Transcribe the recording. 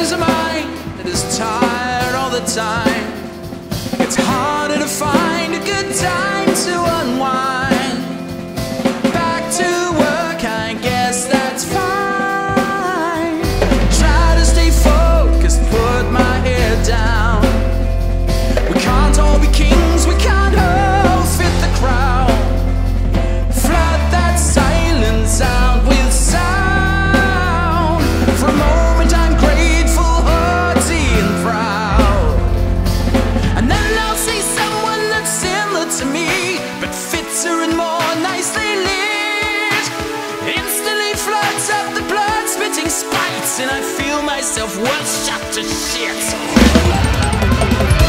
lose a mind that is tired all the time. It's harder to find a good time to unwind. Back to work, I guess that's fine. Try to stay focused, put my head down. We can't all be kings, we can't all fit the crowd. Flood that silence out with sound. For a moment I'm grateful, haughty and proud. And then I'll see someone that's similar to me, but fitter and more nicely lit. Instantly floods up the blood, spitting spites, and I feel myself worth shot to shit.